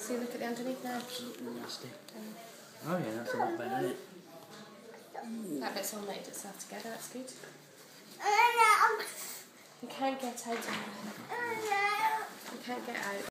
See, look at the underneath now. Absolutely nasty. Oh yeah, that's a lot better, isn't it? That bit's all made itself together, that's good. You can't get out. You can't get out.